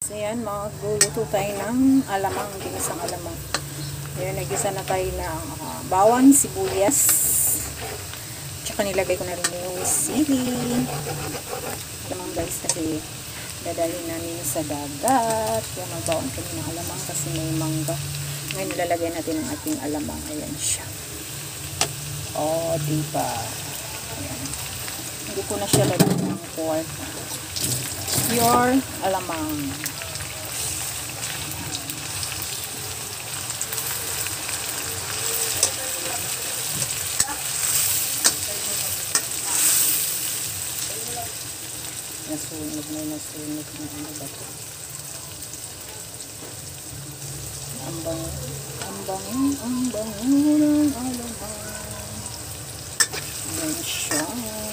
Ayan, magluluto tayo ng alamang, ginisang alamang. Ayan, nagisa na tayo ng bawang, sibuyas. Tsaka nilagay ko na rin yung sili. Alamang guys, kasi dadalhin namin sa dagat. Kaya magbawang kami ng alamang kasi may mangga. Ngayon nilalagay natin ang ating alamang. Ayan siya. O, diba? Ayan. Hindi ko na siya lagyan ng pork. Pure alamang. Nasunog na nasunog na ano ba ito? Ang bango ng alamang. Ayan siya.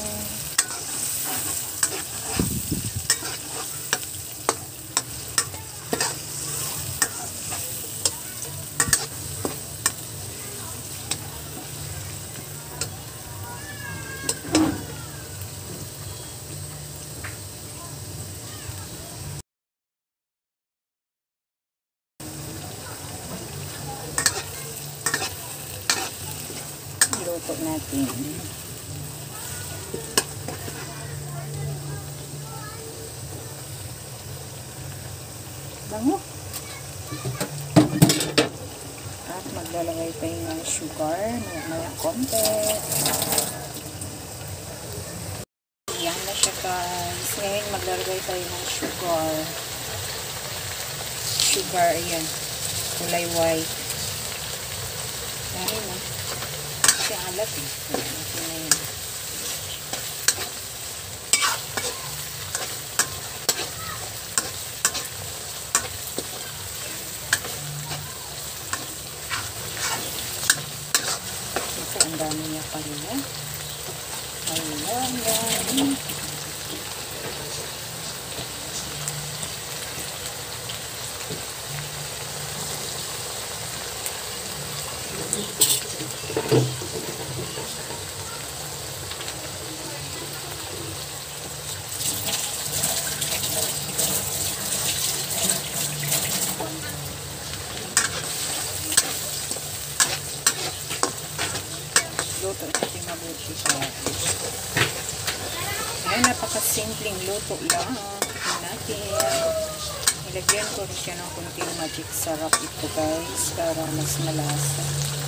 Luto natin. Bango. At maglalagay tayo ng sugar. Maya konti. Yan na siya guys. Ngayon maglalagay tayo ng sugar. Sugar, ayan. Kulay white. Dahil na. Kasi alat eh. Natin na yun. Kasi ang dami niya pala. Ayan, dami. Luto natin mabuti pa. Ayan, napakasimpleng luto lang. Tignan natin. Ilagyan ko rin siya ng kunting magic sarap ito guys para mas malasa.